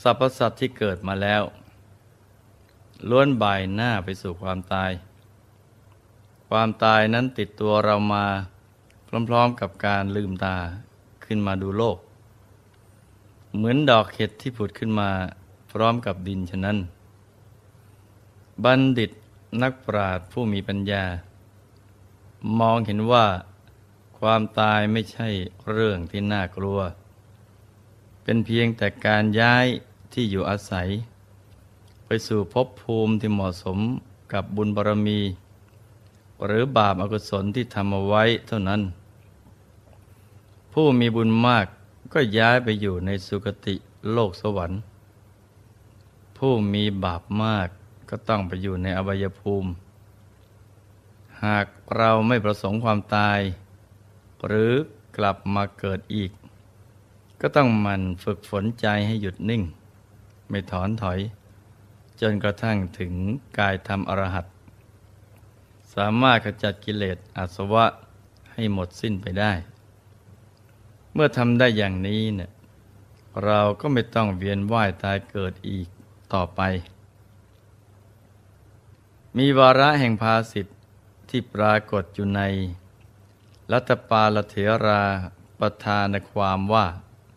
รรพสัตว์ที่เกิดมาแล้วล้วนบ่ายหน้าไปสู่ความตายความตายนั้นติดตัวเรามาพร้อมๆกับการลืมตาขึ้นมาดูโลกเหมือนดอกเห็ดที่ผุดขึ้นมาพร้อมกับดินฉะนั้นบัณฑิตนักปราชญ์ผู้มีปัญญามองเห็นว่าความตายไม่ใช่เรื่องที่น่ากลัวเป็นเพียงแต่การย้ายที่อยู่อาศัยไปสู่ภพภูมิที่เหมาะสมกับบุญบารมีหรือบาปอกุศลที่ทำเอาไว้เท่านั้นผู้มีบุญมากก็ย้ายไปอยู่ในสุคติโลกสวรรค์ผู้มีบาปมากก็ต้องไปอยู่ในอบายภูมิหากเราไม่ประสงค์ความตายหรือกลับมาเกิดอีกก็ต้องหมั่นฝึกฝนใจให้หยุดนิ่งไม่ถอนถอยจนกระทั่งถึงกายธรรมอรหัตสามารถขจัดกิเลสอาสวะให้หมดสิ้นไปได้เมื่อทำได้อย่างนี้เนี่ยเราก็ไม่ต้องเวียนว่ายตายเกิดอีกต่อไปมีวาระแห่งภาษิตที่ปรากฏอยู่ในรัตตปาลเถราประธานความว่า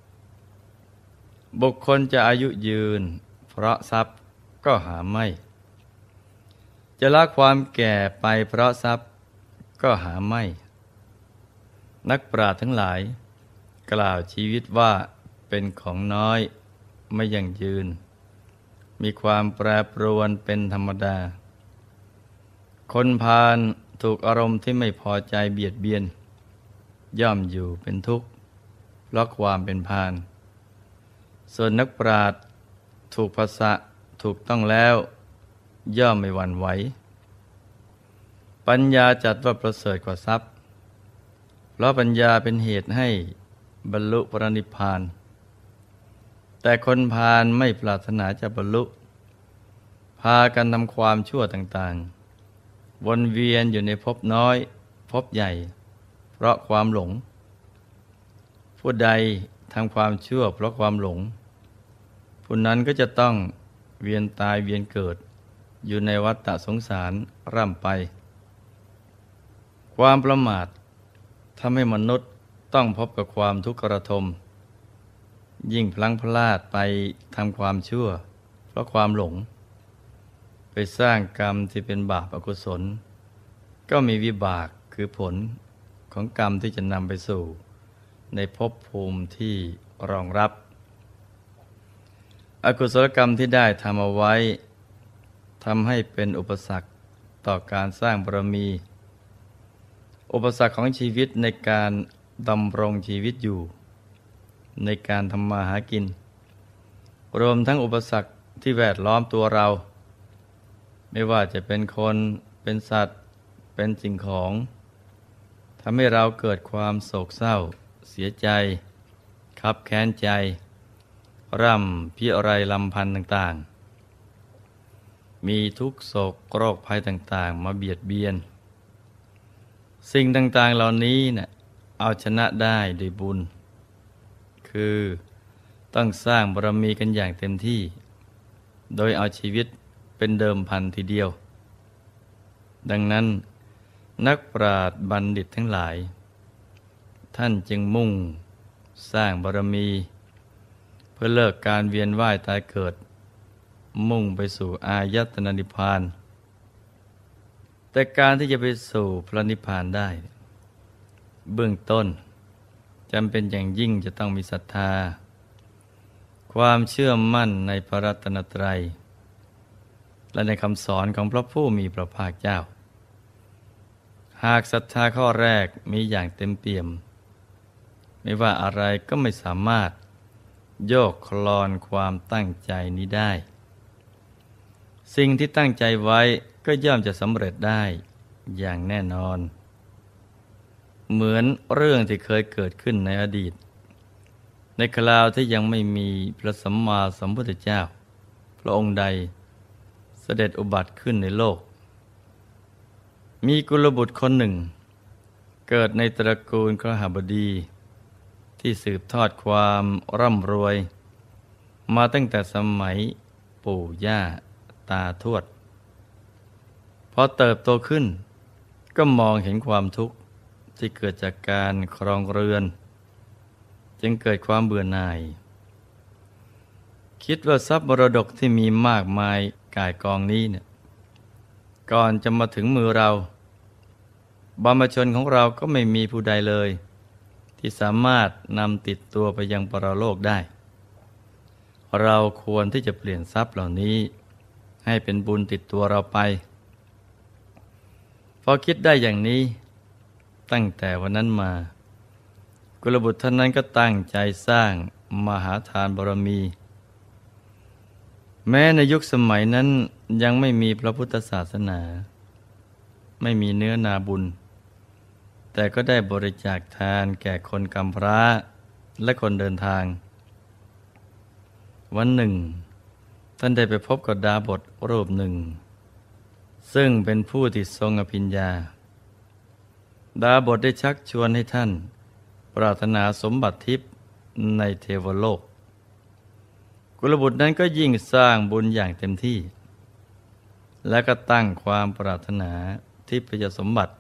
บุคคลจะอายุยืนเพราะทรัพย์ก็หาไม่จะละความแก่ไปเพราะทรัพย์ก็หาไม่นักปราชญ์ทั้งหลายกล่าวชีวิตว่าเป็นของน้อยไม่ยั่งยืนมีความแปรปรวนเป็นธรรมดาคนพาลถูกอารมณ์ที่ไม่พอใจเบียดเบียนย่อมอยู่เป็นทุกข์เพราะความเป็นพาลส่วนนักปราชญ์ถูกภาษะถูกต้องแล้วย่อมไม่หวั่นไหวปัญญาจัดว่าประเสริฐกว่าทรัพย์เพราะปัญญาเป็นเหตุให้บรรลุพระนิพพานแต่คนพาลไม่ปรารถนาจะบรรลุพากันทำความชั่วต่างๆวนเวียนอยู่ในภพน้อยภพใหญ่เพราะความหลงผู้ใดทำความชั่วเพราะความหลงผู้นั้นก็จะต้องเวียนตายเวียนเกิดอยู่ในวัฏฏะสงสารร่ำไปความประมาททำให้มนุษย์ต้องพบกับความทุกข์ระทมยิ่งพลั้งพลาดไปทำความชั่วเพราะความหลงไปสร้างกรรมที่เป็นบาปอกุศลก็มีวิบากคือผลของกรรมที่จะนำไปสู่ในภพภูมิที่รองรับอกุศลกรรมที่ได้ทำเอาไว้ทำให้เป็นอุปสรรคต่อการสร้างบารมีอุปสรรคของชีวิตในการดำรงชีวิตอยู่ในการทำมาหากินรวมทั้งอุปสรรคที่แวดล้อมตัวเราไม่ว่าจะเป็นคนเป็นสัตว์เป็นสิ่งของทำให้เราเกิดความโศกเศร้าเสียใจคับแค้นใจร่ำพิไรลำพันธ์ต่างๆมีทุกโศกโรคภัยต่างๆมาเบียดเบียนสิ่งต่างๆเหล่านี้เนี่ยเอาชนะได้ด้วยบุญคือต้องสร้างบารมีกันอย่างเต็มที่โดยเอาชีวิตเป็นเดิมพันทีเดียวดังนั้นนักปราชญ์บัณฑิตทั้งหลายท่านจึงมุ่งสร้างบารมีเพื่อเลิกการเวียนว่ายตายเกิดมุ่งไปสู่อายตนะนิพพานแต่การที่จะไปสู่พระนิพพานได้เบื้องต้นจำเป็นอย่างยิ่งจะต้องมีศรัทธาความเชื่อมั่นในพระรัตนตรัยและในคำสอนของพระผู้มีพระภาคเจ้าหากศรัทธาข้อแรกมีอย่างเต็มเปี่ยมไม่ว่าอะไรก็ไม่สามารถโยกคลอนความตั้งใจนี้ได้สิ่งที่ตั้งใจไว้ก็ย่อมจะสำเร็จได้อย่างแน่นอนเหมือนเรื่องที่เคยเกิดขึ้นในอดีตในคราวที่ยังไม่มีพระสัมมาสัมพุทธเจ้าพระองค์ใดเสด็จอุบัติขึ้นในโลกมีกุลบุตรคนหนึ่งเกิดในตระกูลคฤหบดีที่สืบทอดความร่ำรวยมาตั้งแต่สมัยปู่ย่าตาทวดพอเติบโตขึ้นก็มองเห็นความทุกข์ที่เกิดจากการครองเรือนจึงเกิดความเบื่อหน่ายคิดว่าทรัพย์มรดกที่มีมากมายก่ายกองนี้เนี่ยก่อนจะมาถึงมือเราบรรพชนของเราก็ไม่มีผู้ใดเลยที่สามารถนำติดตัวไปยังปรโลกได้เราควรที่จะเปลี่ยนทรัพย์เหล่านี้ให้เป็นบุญติดตัวเราไปพอคิดได้อย่างนี้ตั้งแต่วันนั้นมากุลบุตรท่านนั้นก็ตั้งใจสร้างมหาทานบารมีแม้ในยุคสมัยนั้นยังไม่มีพระพุทธศาสนาไม่มีเนื้อนาบุญแต่ก็ได้บริจาคทานแก่คนกำพร้าและคนเดินทางวันหนึ่งท่านได้ไปพบกับดาบสรูปหนึ่งซึ่งเป็นผู้ที่ทรงอภิญญาดาบสได้ชักชวนให้ท่านปรารถนาสมบัติทิพย์ในเทวโลกกุลบุตรนั้นก็ยิ่งสร้างบุญอย่างเต็มที่และก็ตั้งความปรารถนาทิพยสมบัติ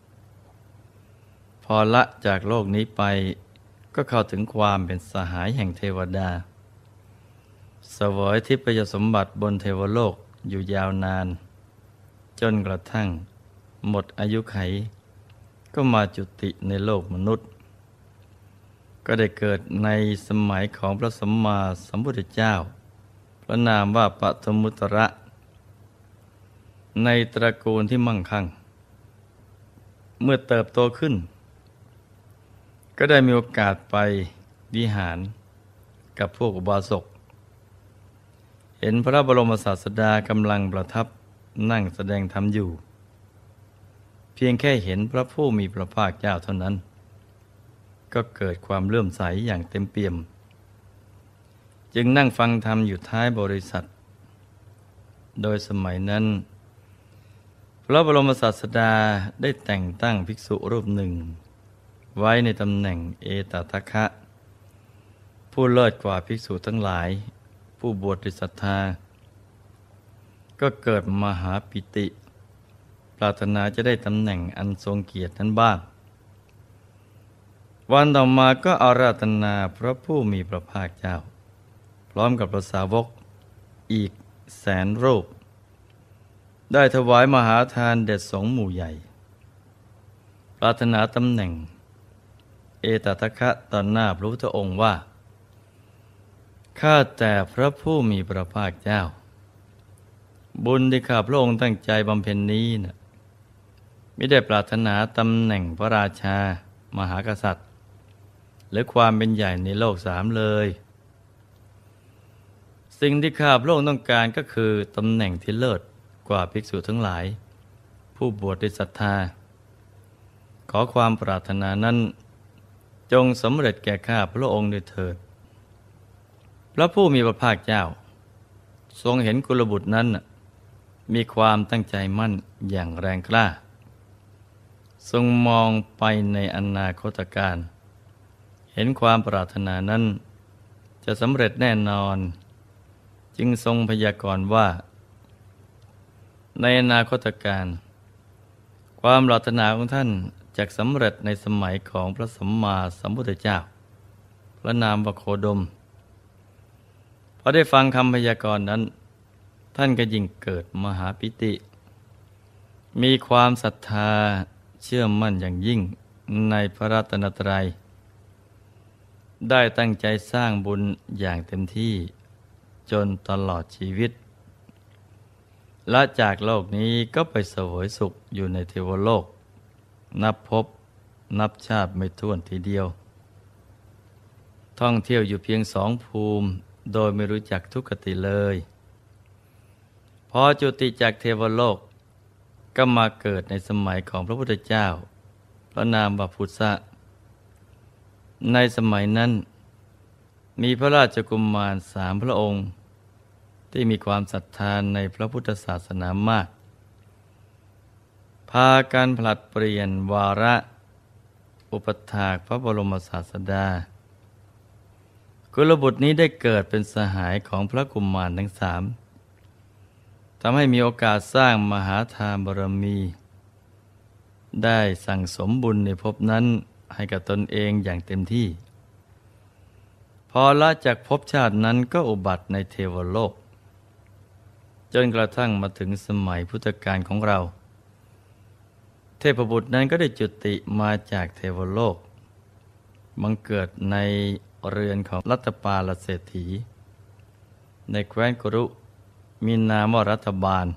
พอละจากโลกนี้ไปก็เข้าถึงความเป็นสหายแห่งเทวดาเสวยทิพยสมบัติบนเทวโลกอยู่ยาวนานจนกระทั่งหมดอายุไขก็มาจุติในโลกมนุษย์ก็ได้เกิดในสมัยของพระสัมมาสัมพุทธเจ้าพระนามว่าปฐมุตระในตระกูลที่มั่งคั่งเมื่อเติบโตขึ้นก็ได้มีโอกาสไปวิหารกับพวกอุบาสกเห็นพระบรมศาสดากำลังประทับนั่งแสดงธรรมอยู่เพียงแค่เห็นพระผู้มีพระภาคเจ้าเท่านั้นก็เกิดความเลื่อมใสอย่างเต็มเปี่ยมจึงนั่งฟังธรรมอยู่ท้ายบริษัทโดยสมัยนั้นพระบรมศาสดาได้แต่งตั้งภิกษุรูปหนึ่งไว้ในตำแหน่งเอตทัคคะผู้เลิศกว่าภิกษุทั้งหลายผู้บวชด้วยศรัทธาก็เกิดมหาปิติปรารถนาจะได้ตำแหน่งอันทรงเกียรตินั้นบ้างวันต่อมาก็อาราธนาพระผู้มีพระภาคเจ้าพร้อมกับพระสาวกอีก100,000 รูปได้ถวายมหาทานแด่สงฆ์หมู่ใหญ่ปรารถนาตำแหน่งเอตทัคคะต่อหน้าพระพุทธองค์ว่าข้าแต่พระผู้มีพระภาคเจ้าบุญที่ข้าพระองค์ตั้งใจบำเพ็ญนี้นะไม่ได้ปรารถนาตำแหน่งพระราชามหากษัตริย์หรือความเป็นใหญ่ในโลก3เลยสิ่งที่ข้าพระองค์ต้องการก็คือตำแหน่งที่เลิศกว่าภิกษุทั้งหลายผู้บวชด้วยศรัทธาขอความปรารถนานั้นจงสำเร็จแก่ข้าพระองค์ด้วยเถิดพระผู้มีพระภาคเจ้าทรงเห็นกุลบุตรนั้นมีความตั้งใจมั่นอย่างแรงกล้าทรงมองไปในอนาคตการเห็นความปรารถนานั้นจะสำเร็จแน่นอนจึงทรงพยากรณ์ว่าในอนาคตการความปรารถนาของท่านจะสำเร็จในสมัยของพระสัมมาสัมพุทธเจ้าพระนามว่าโคดมพอได้ฟังคำพยากรณ์นั้นท่านก็ยิ่งเกิดมหาปิติมีความศรัทธาเชื่อมั่นอย่างยิ่งในพระรัตนตรัยได้ตั้งใจสร้างบุญอย่างเต็มที่จนตลอดชีวิตและจากโลกนี้ก็ไปเสวยสุขอยู่ในเทวโลกนับภพนับชาติไม่ถ้วนทีเดียวท่องเที่ยวอยู่เพียง2 ภูมิโดยไม่รู้จักทุกขติเลยพอจุติจากเทวโลกก็มาเกิดในสมัยของพระพุทธเจ้าพระนามว่าพุทธะในสมัยนั้นมีพระราชกุมาร3 พระองค์ที่มีความศรัทธาในพระพุทธศาสนามากพากันผลัดเปลี่ยนวาระอุปถากพระบรมศาสดากุลบุตรนี้ได้เกิดเป็นสหายของพระกุมารทั้งสามทำให้มีโอกาสสร้างมหาทานบารมี ได้สั่งสมบุญในภพนั้นให้กับตนเองอย่างเต็มที่พอละจากภพชาตินั้นก็อุบัติในเทวโลกจนกระทั่งมาถึงสมัยพุทธกาลของเราเทพบุตรนั้นก็ได้จุติมาจากเทวโลกบังเกิดในเรือนของรัตปาลเศรษฐีในแคว้นกุรุมีนามว่ารัฐบาล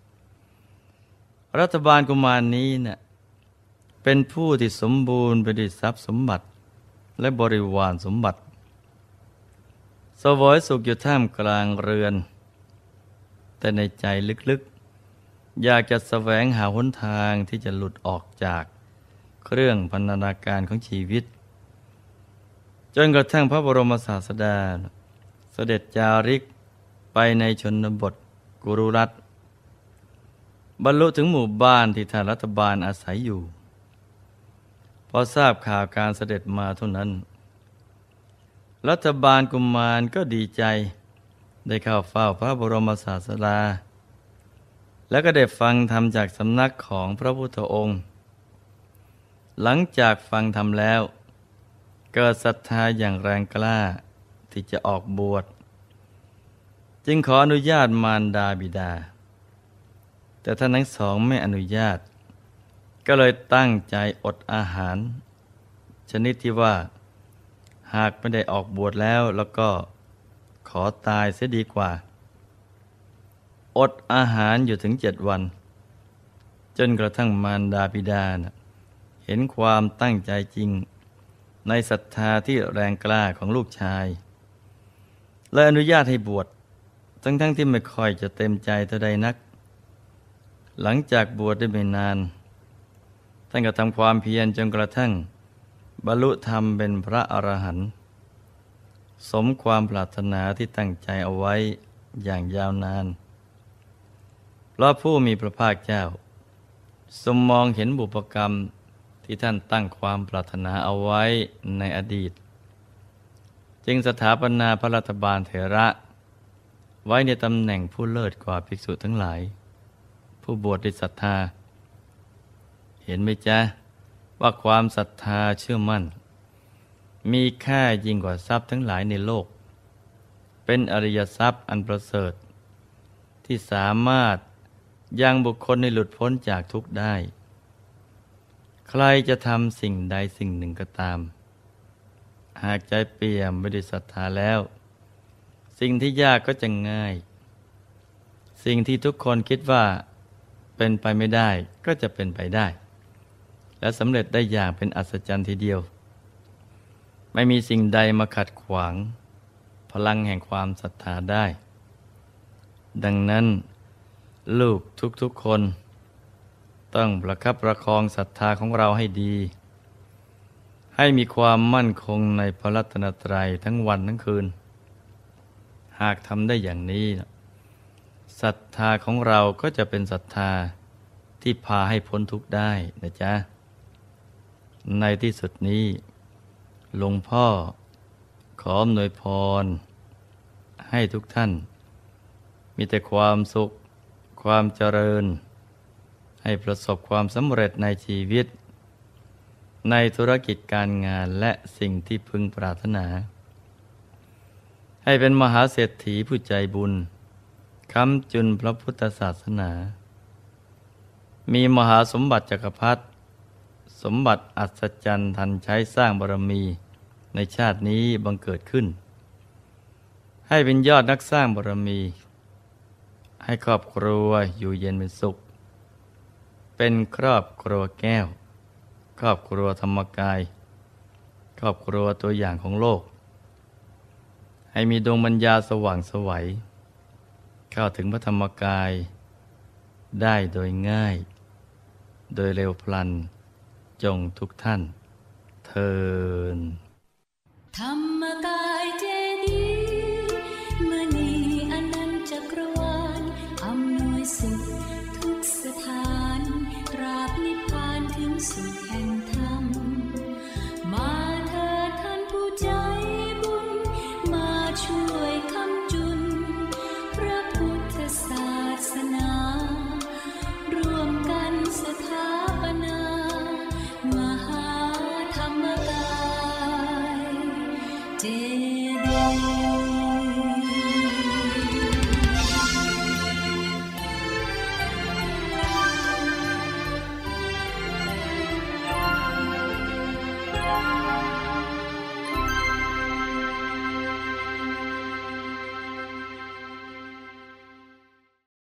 กุมารนี้เนี่ยเป็นผู้ที่สมบูรณ์ไปด้วยทรัพย์สมบัติและบริวารสมบัติเสวยสุขอยู่ท่ามกลางเรือนแต่ในใจลึกๆอยากจะแสวงหาหนทางที่จะหลุดออกจากเครื่องพันธนาการของชีวิตจนกระทั่งพระบรมศาสดาเสด็จจาริกไปในชนบทกุรุรัตน์บรรลุถึงหมู่บ้านที่ท่านรัฐบาลอาศัยอยู่พอทราบข่าวการเสด็จมาเท่านั้นรัฐบาลกุมารก็ดีใจได้เข้าเฝ้าพระบรมศาสดาแล้วก็ได้ฟังธรรมจากสำนักของพระพุทธองค์หลังจากฟังธรรมแล้วเกิดศรัทธาอย่างแรงกล้าที่จะออกบวชจึงขออนุญาตมารดาบิดาแต่ท่านทั้งสองไม่อนุญาตก็เลยตั้งใจอดอาหารชนิดที่ว่าหากไม่ได้ออกบวชแล้วก็ขอตายเสียดีกว่าอดอาหารอยู่ถึง7 วันจนกระทั่งมารดาบิดาเห็นความตั้งใจจริงในศรัทธาที่แรงกล้าของลูกชายและอนุญาตให้บวชทั้งที่ไม่ค่อยจะเต็มใจเท่าใดนักหลังจากบวชได้ไม่นานท่านก็ทำความเพียรจนกระทั่งบรรลุธรรมเป็นพระอรหันต์สมความปรารถนาที่ตั้งใจเอาไว้อย่างยาวนานเพราะผู้มีพระภาคเจ้าทรงมองเห็นบุพกรรมที่ท่านตั้งความปรารถนาเอาไว้ในอดีตจึงสถาปนาพระรัฐบาลเถระไว้ในตำแหน่งผู้เลิศกว่าภิกษุทั้งหลายผู้บวชด้วยศรัทธาเห็นไหมจ๊ะว่าความศรัทธาเชื่อมั่นมีค่ายิ่งกว่าทรัพย์ทั้งหลายในโลกเป็นอริยทรัพย์อันประเสริฐที่สามารถยังบุคคลให้หลุดพ้นจากทุกข์ได้ใครจะทำสิ่งใดสิ่งหนึ่งก็ตามหากใจเปี่ยมไปด้วยศรัทธาแล้วสิ่งที่ยากก็จะง่ายสิ่งที่ทุกคนคิดว่าเป็นไปไม่ได้ก็จะเป็นไปได้และสำเร็จได้อย่างเป็นอัศจรรย์ทีเดียวไม่มีสิ่งใดมาขัดขวางพลังแห่งความศรัทธาได้ดังนั้นลูกทุกๆคนต้องประคับประคองศรัทธาของเราให้ดีให้มีความมั่นคงในพระรัตนตรัยทั้งวันทั้งคืนหากทำได้อย่างนี้ศรัทธาของเราก็จะเป็นศรัทธาที่พาให้พ้นทุกข์ได้นะจ๊ะในที่สุดนี้หลวงพ่อขออำนวยพรให้ทุกท่านมีแต่ความสุขความเจริญให้ประสบความสำเร็จในชีวิตในธุรกิจการงานและสิ่งที่พึงปรารถนาให้เป็นมหาเศรษฐีผู้ใจบุญค้ำจุนพระพุทธศาสนามีมหาสมบัติจักรพรรดิสมบัติอัศจรรย์ทันใช้สร้างบารมีในชาตินี้บังเกิดขึ้นให้เป็นยอดนักสร้างบารมีให้ครอบครัวอยู่เย็นเป็นสุขเป็นครอบครัวแก้วครอบครัวธรรมกายครอบครัวตัวอย่างของโลกให้มีดวงปัญญาสว่างไสวเข้าถึงพระธรรมกายได้โดยง่ายโดยเร็วพลันจงทุกท่านเทอญธรรมกาย